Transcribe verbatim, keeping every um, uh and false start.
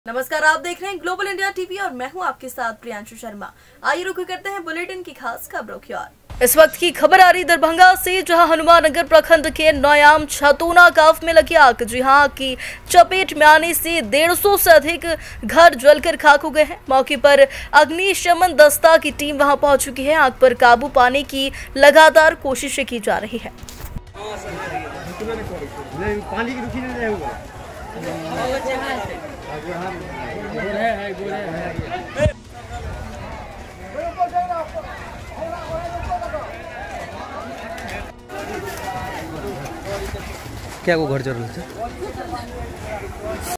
नमस्कार, आप देख रहे हैं ग्लोबल इंडिया टीवी और मैं हूं आपके साथ प्रियांशु शर्मा। आइए रुक करते हैं बुलेटिन की खास खबरों की ओर। इस वक्त की खबर आ रही दरभंगा से, जहां हनुमाननगर प्रखंड के नयाम छतोना गांव में लगी आग जी हां की चपेट में आने से डेढ़ सौ से अधिक घर जलकर खाक हो गए हैं। मौके पर अग्निशमन दस्ता की टीम वहां पहुंच चुकी है। आग पर काबू पाने की लगातार कोशिशें की जा रही है। क्या वो घर जरूर थे।